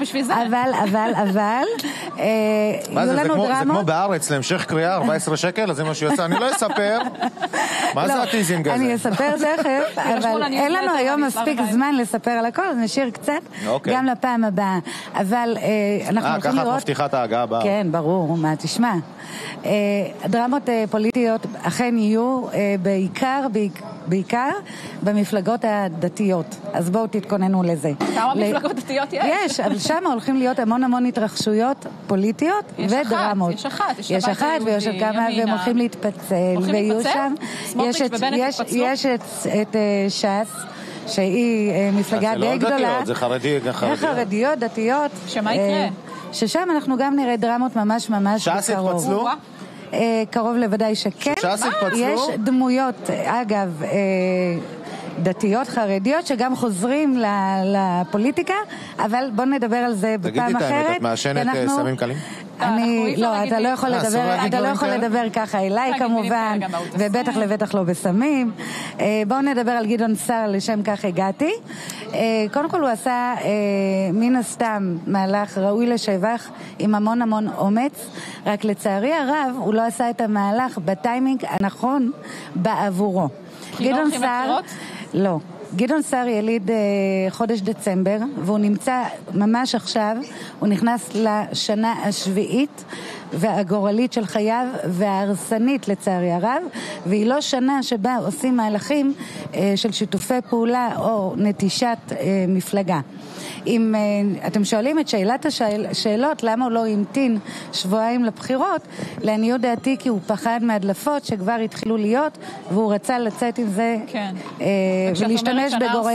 מה זה כמו בארץ להמשך קריאה 14 שקל, אז זה מה שיוצא, אני לא אספר. מה זה הטיזינג הזה? אני אספר תכף, אבל אין לנו היום מספיק זמן לספר על הכל, אז נשאיר קצת גם לפעם הבאה. אבל אנחנו הולכים לראות... ככה את מבטיחת ההגעה הבאה. כן, ברור, מה תשמע. דרמות פוליטיות אכן יהיו בעיקר במפלגות הדתיות. אז בואו תתכוננו לזה. כמה מפלגות דתיות יש? יש, אבל שם הולכים להיות המון התרחשויות פוליטיות ודרמות. יש אחת ויש כמה, והם הולכים להתפצל. הולכים להתפצל? סמוטריץ' ובנט התפצלו? יש את ש"ס, שהיא מפלגה די גדולה. זה לא דתיות, זה חרדיות, דתיות. שמה יקרה? ששם אנחנו גם נראה דרמות ממש בקרוב. ש"ס התפצלו? קרוב לוודאי שכן. ש"ס התפצלו? יש דמויות, אגב, דתיות, חרדיות, שגם חוזרים לפוליטיקה, אבל בואו נדבר על זה בפעם אחרת. תגידי את האמת, את מעשנת סמים קלים? לא, אתה לא יכול לדבר ככה אליי כמובן, ובטח לא בסמים. בואו נדבר על גדעון סער, לשם כך הגעתי. קודם כל הוא עשה מן הסתם מהלך ראוי לשבח עם המון אומץ, רק לצערי הרב הוא לא עשה את המהלך בטיימינג הנכון בעבורו. גדעון סער, לא. גדעון סער יליד חודש דצמבר, והוא נמצא ממש עכשיו, הוא נכנס לשנה השביעית והגורלית של חייו וההרסנית לצערי הרב, והיא לא שנה שבה עושים מהלכים של שיתופי פעולה או נטישת מפלגה. אם אתם שואלים את שאלת השאלות למה הוא לא המתין שבועיים לבחירות, לעניות דעתי כי הוא פחד מהדלפות שכבר התחילו להיות, והוא רצה לצאת עם זה ולהשתמש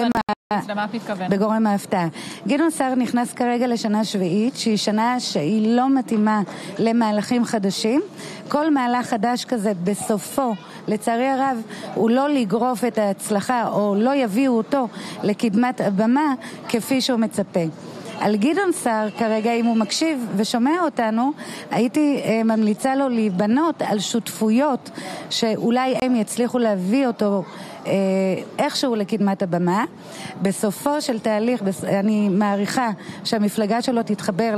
בגורם ההפתעה. גדעון סער נכנס כרגע לשנה שביעית, שהיא שנה שהיא לא מתאימה למהלכים חדשים. כל מהלך חדש כזה בסופו, לצערי הרב, הוא לא לגרוף את ההצלחה או לא יביאו אותו לקדמת הבמה כפי שהוא מצפה. על גדעון סער כרגע, אם הוא מקשיב ושומע אותנו, הייתי ממליצה לו להיבנות על שותפויות שאולי הם יצליחו להביא אותו איכשהו לקדמת הבמה. בסופו של תהליך, אני מעריכה שהמפלגה שלו תתחבר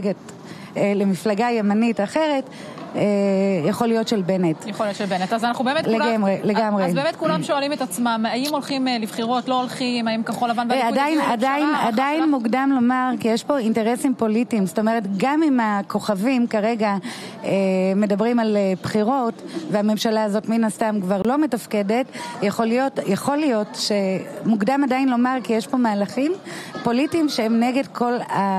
למפלגה ימנית אחרת, יכול להיות של בנט. יכול להיות של בנט. אז אנחנו באמת לגמרי. אז באמת כולם שואלים את עצמם, האם הולכים לבחירות, לא הולכים, האם כחול לבן עדיין מוקדם לומר, כי יש פה אינטרסים פוליטיים. זאת אומרת, גם אם הכוכבים כרגע מדברים על בחירות, והממשלה הזאת מן הסתם כבר לא מתפקדת, יכול להיות שמוקדם עדיין לומר, כי יש פה מהלכים פוליטיים שהם נגד כל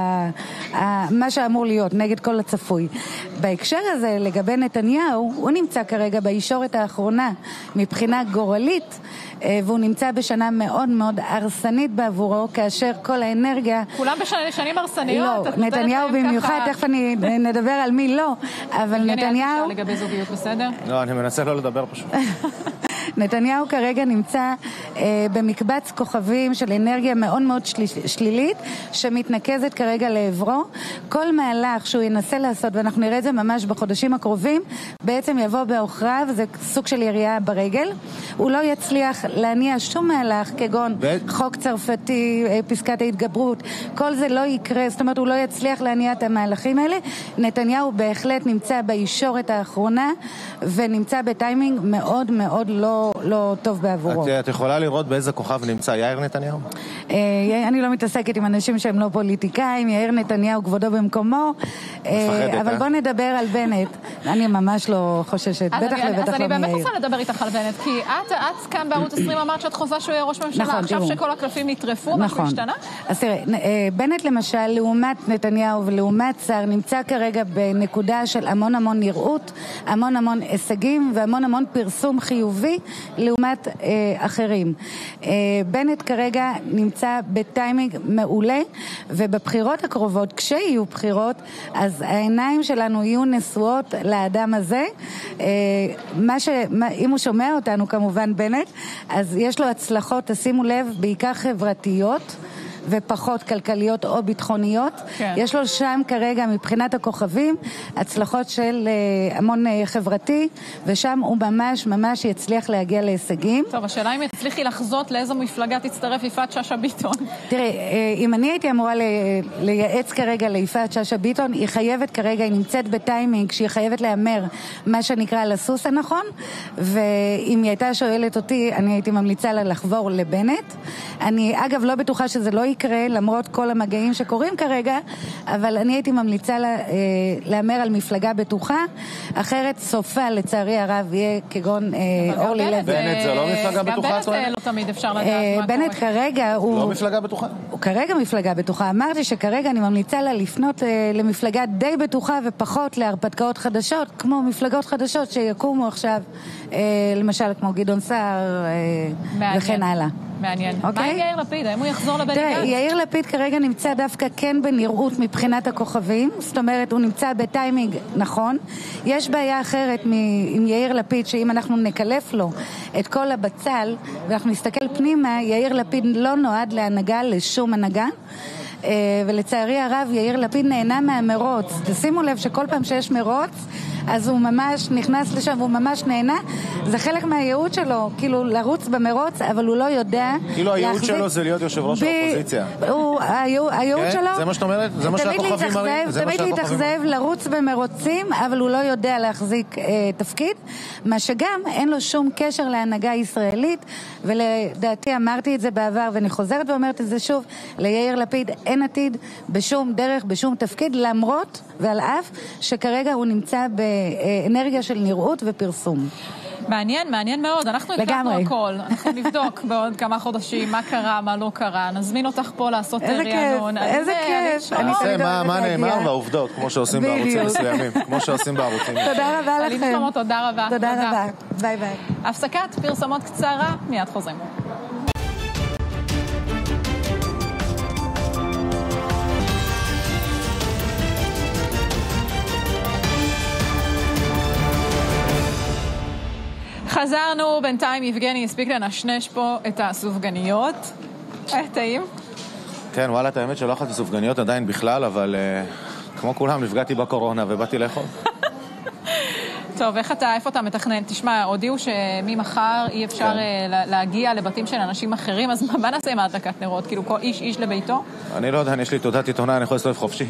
מה שאמור להיות, נגד כל הצפוי. בהקשר הזה, לגבי נתניהו, הוא נמצא כרגע בישורת האחרונה מבחינה גורלית, והוא נמצא בשנה מאוד הרסנית בעבורו, כאשר כל האנרגיה... כולם בשנים הרסניות? לא, נתניהו במיוחד, תכף אני נדבר על מי לא, אבל נתניהו... לגבי זוגיות, בסדר? לא, אני מנסה לא לדבר פשוט. נתניהו כרגע נמצא במקבץ כוכבים של אנרגיה מאוד שלילית שמתנקזת כרגע לעברו. כל מהלך שהוא ינסה לעשות, ואנחנו נראה את זה ממש בחודשים הקרובים, בעצם יבוא בעוכריו, זה סוג של ירייה ברגל. הוא לא יצליח להניע שום מהלך כגון חוק צרפתי, פסקת ההתגברות, כל זה לא יקרה, זאת אומרת הוא לא יצליח להניע את המהלכים האלה. נתניהו בהחלט נמצא בישורת האחרונה ונמצא בטיימינג מאוד לא טוב בעבורו. את יכולה לראות באיזה כוכב נמצא יאיר נתניהו? אני לא מתעסקת עם אנשים שהם לא פוליטיקאים, יאיר נתניהו כבודו במקומו, אבל בוא נדבר על בנט. אני ממש לא חוששת, בטח לא מיאיר. אז אני באמת רוצה לדבר איתך על בנט, כי את כאן בערוץ 20 אמרת שאת חוזה שהוא יהיה ראש ממשלה, עכשיו שכל הקלפים נטרפו, משהו השתנה? אז תראה, בנט למשל, לעומת נתניהו ולעומת סער, נמצא כרגע בנקודה של המון נראות, המון הישגים והמון פרסום חיובי לעומת אחרים. בנט כרגע נמצא בטיימינג מעולה, ובבחירות הקרובות, כשיהיו בחירות, אז העיניים שלנו יהיו נשואות לאדם הזה. אם הוא שומע אותנו כמובן בנט, אז יש לו הצלחות, תשימו לב, בעיקר חברתיות, ופחות כלכליות או ביטחוניות. כן. יש לו שם כרגע מבחינת הכוכבים הצלחות של המון חברתי, ושם הוא ממש ממש יצליח להגיע להישגים. טוב, השאלה אם יצליחי לחזות לאיזו מפלגה תצטרף יפעת שאשא ביטון. תראה, אם אני הייתי אמורה לייעץ כרגע ליפעת שאשא ביטון, היא חייבת כרגע, היא נמצאת בטיימינג שהיא חייבת לאמר מה שנקרא לסוס הנכון, ואם היא הייתה שואלת אותי, אני הייתי ממליצה לה לחבור לבנט. אני אגב לא בטוחה שזה לא יקרה, למרות כל המגעים שקורים כרגע, אבל אני הייתי ממליצה לה לאמר על מפלגה בטוחה, אחרת סופה לצערי הרב יהיה כגון אורלי לוי. בנט זה לא מפלגה בטוחה? גם בנט לא תמיד אפשר לדעת מה קורה. בנט כרגע הוא... לא מפלגה בטוחה? הוא כרגע מפלגה בטוחה. אמרתי שכרגע אני ממליצה לה לפנות למפלגה די בטוחה ופחות להרפתקאות חדשות, כמו מפלגות חדשות שיקומו עכשיו, למשל כמו גדעון סער וכן הלאה. מעניין. מה עם יאיר לפיד? האם הוא יחזור לבני גנץ? תראה, יאיר לפיד כרגע נמצא דווקא כן בנראות מבחינת הכוכבים, זאת אומרת הוא נמצא בטיימינג נכון. יש בעיה אחרת עם יאיר לפיד, שאם אנחנו נקלף לו את כל הבצל ואנחנו נסתכל פנימה, יאיר לפיד לא נועד להנהגה, לשום הנהגה. ולצערי הרב יאיר לפיד נהנה מהמרוץ. תשימו לב שכל פעם שיש מרוץ אז הוא ממש נכנס לשם והוא ממש נהנה. זה חלק מהייעוד שלו, כאילו לרוץ במרוץ, אבל הוא לא יודע כאילו הייעוד שלו זה להיות יושב ראש האופוזיציה. הייעוד שלו זה מה שאת אומרת? זה מה שהכוכבים מראים? תמיד להתאכזב, לרוץ במרוצים, אבל הוא לא יודע להחזיק תפקיד, מה שגם אין לו שום קשר להנהגה ישראלית, ולדעתי אמרתי את זה בעבר ואני חוזרת ואומרת את זה שוב, ליאיר לפיד אין עתיד בשום דרך, בשום תפקיד, למרות ועל אף שכרגע הוא נמצא באנרגיה של נראות ופרסום. מעניין, מעניין מאוד. אנחנו הבטחנו הכל. אנחנו נבדוק בעוד כמה חודשים מה קרה, מה לא קרה. נזמין אותך פה לעשות רענון. איזה כיף. מה נאמר והעובדות, כמו שעושים בערוצים מסוימים. כמו שעושים בערוצים. תודה רבה לכם. תודה רבה. תודה רבה. ביי ביי. הפסקת פרסומות קצרה, מיד חוזרים. חזרנו, בינתיים יבגני הספיק לנשנש פה את הסופגניות. טעים? כן, וואלה, את האמת שלא אכלתי סופגניות עדיין בכלל, אבל כמו כולם נפגעתי בקורונה ובאתי לאכול. טוב, איפה אתה מתכנן? תשמע, הודיעו שממחר אי אפשר להגיע לבתים של אנשים אחרים, אז מה נעשה עם ההדלקת נרות? כאילו כל איש לביתו? אני לא יודע, יש לי תעודת עיתונאי, אני יכול להסתובב חופשי.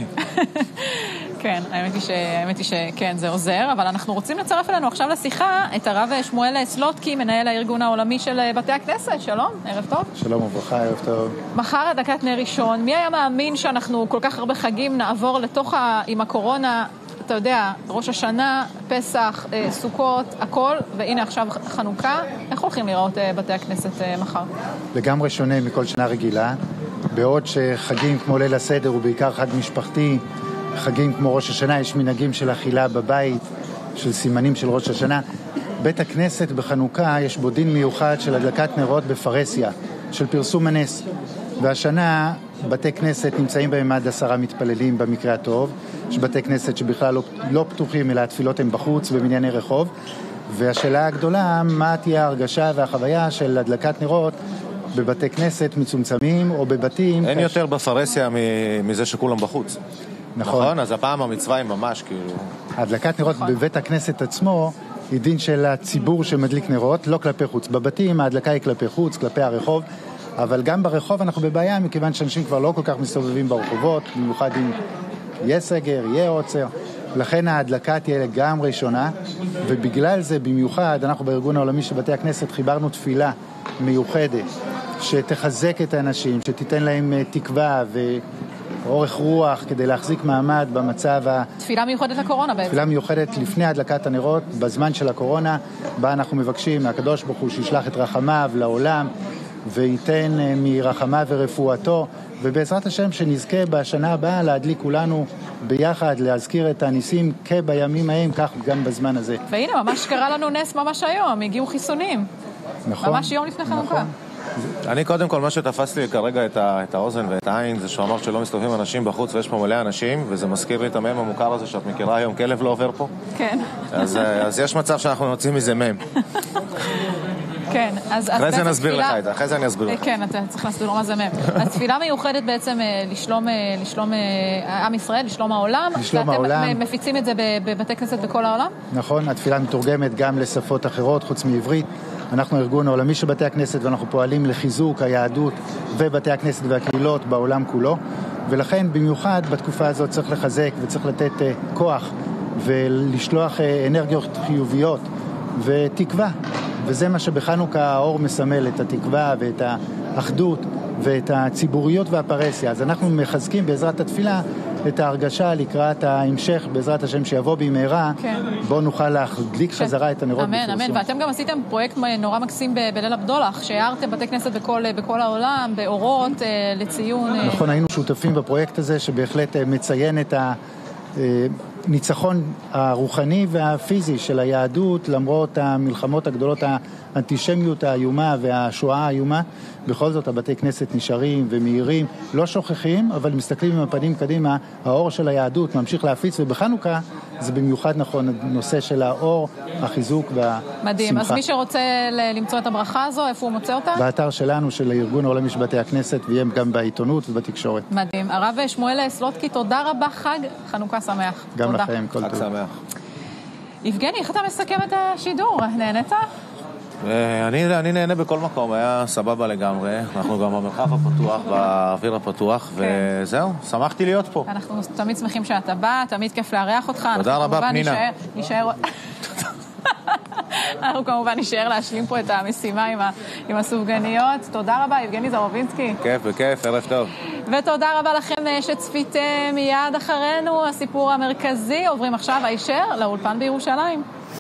כן, האמת היא שכן, זה עוזר, אבל אנחנו רוצים לצרף אלינו עכשיו לשיחה את הרב שמואל סלוטקי, מנהל הארגון העולמי של בתי הכנסת. שלום, ערב טוב. שלום וברכה, ערב טוב. מחר הדלקת נר ראשון. מי היה מאמין שאנחנו כל כך הרבה חגים נעבור לתוך עם הקורונה, אתה יודע, ראש השנה, פסח, סוכות, הכל, והנה עכשיו חנוכה. איך הולכים לראות בתי הכנסת מחר? לגמרי שונה מכל שנה רגילה, בעוד שחגים כמו ליל הסדר הוא בעיקר חג משפחתי, חגים כמו ראש השנה, יש מנהגים של אכילה בבית, של סימנים של ראש השנה. בית הכנסת בחנוכה יש בו דין מיוחד של הדלקת נרות בפרסיה, של פרסום הנס. והשנה בתי כנסת נמצאים בהם עד 10 מתפללים במקרה הטוב. יש בתי כנסת שבכלל לא פתוחים, אלא התפילות הם בחוץ במנייני רחוב. והשאלה הגדולה, מה תהיה ההרגשה והחוויה של הדלקת נרות בבתי כנסת מצומצמים או בבתים... אין יותר בפרסיה מזה שכולם בחוץ. נכון, אז הפעם המצווה היא ממש כאילו... הדלקת נרות בבית הכנסת עצמו היא דין של הציבור שמדליק נרות, לא כלפי חוץ. בבתים ההדלקה היא כלפי חוץ, כלפי הרחוב, אבל גם ברחוב אנחנו בבעיה, מכיוון שאנשים כבר לא כל כך מסתובבים ברחובות, במיוחד אם יהיה סגר, יהיה עוצר. לכן ההדלקה תהיה לגמרי שונה, ובגלל זה במיוחד אנחנו בארגון העולמי של בתי הכנסת חיברנו תפילה מיוחדת שתחזק את האנשים, שתיתן להם תקווה אורך רוח כדי להחזיק מעמד במצב תפילה מיוחדת לקורונה בעצם. תפילה מיוחדת לפני הדלקת הנרות, בזמן של הקורונה, בה אנחנו מבקשים מהקדוש ברוך הוא שישלח את רחמיו לעולם, וייתן מרחמיו ורפואתו, ובעזרת השם שנזכה בשנה הבאה להדליק כולנו ביחד, להזכיר את הניסים כבימים ההם, כך גם בזמן הזה. והנה, ממש קרה לנו נס ממש היום, הגיעו חיסונים. נכון. ממש יום לפני חנוכה. נכון. אני קודם כל, מה שתפס לי כרגע את האוזן ואת העין, זה שהוא אמר שלא מסתובבים אנשים בחוץ ויש פה מלא אנשים, וזה מזכיר לי את המם המוכר הזה שאת מכירה היום, כלב לא עובר פה. כן. אז יש מצב שאנחנו נוצאים מזה מם. כן, אז אחרי זה נסביר לך את זה, אחרי זה אני אסביר לך. כן, אתה צריך להסביר לו מה זה מהם. אז תפילה מיוחדת בעצם לשלום עם ישראל, לשלום העולם. לשלום העולם. ואתם מפיצים את זה בבתי כנסת בכל העולם? נכון, התפילה מתורגמת גם לשפות אחרות, חוץ מעברית. אנחנו הארגון העולמי של בתי הכנסת, ואנחנו פועלים לחיזוק היהדות ובתי הכנסת והקהילות בעולם כולו. ולכן במיוחד בתקופה הזאת צריך לחזק וצריך לתת כוח ולשלוח אנרגיות חיוביות ותקווה. וזה מה שבחנוכה האור מסמל, את התקווה ואת האחדות ואת הציבוריות והפרסיה. אז אנחנו מחזקים בעזרת התפילה את ההרגשה לקראת ההמשך, בעזרת השם שיבוא במהרה, כן. בואו נוכל להדליק חזרה את הנרות. אמן, אמן. ואתם גם עשיתם פרויקט נורא מקסים בליל הבדולח, שהארתם בתי כנסת בכל העולם, באורות, לציון. נכון, היינו שותפים בפרויקט הזה, שבהחלט מציין את הניצחון הרוחני והפיזי של היהדות, למרות המלחמות הגדולות, האנטישמיות האיומה והשואה האיומה. בכל זאת הבתי כנסת נשארים ומאירים, לא שוכחים, אבל מסתכלים עם הפנים קדימה, האור של היהדות ממשיך להפיץ, ובחנוכה זה במיוחד נכון, הנושא של האור, החיזוק והשמחה. מדהים, אז מי שרוצה למצוא את הברכה הזו, איפה הוא מוצא אותה? באתר שלנו, של הארגון העולמי של בתי הכנסת, ויהיה גם בעיתונות ובתקשורת. מדהים. הרב שמואל סלוטקי, תודה רבה, חג חנוכה שמח. גם תודה. לכם, כל טוב. חג שמח. יבגני, איך אתה מסכם את השידור? נהנית? אני נהנה בכל מקום, היה סבבה לגמרי. אנחנו גם במרחב הפתוח, באוויר הפתוח, וזהו, שמחתי להיות פה. אנחנו תמיד שמחים שאתה בא, תמיד כיף לארח אותך. תודה רבה, פנינה. אנחנו כמובן נשאר להשלים פה את המשימה עם הסופגניות. תודה רבה, יבגני זרובינסקי. כיף וכיף, ערב טוב. ותודה רבה לכם שצפיתם. מיד אחרינו הסיפור המרכזי. עוברים עכשיו הישר לאולפן בירושלים.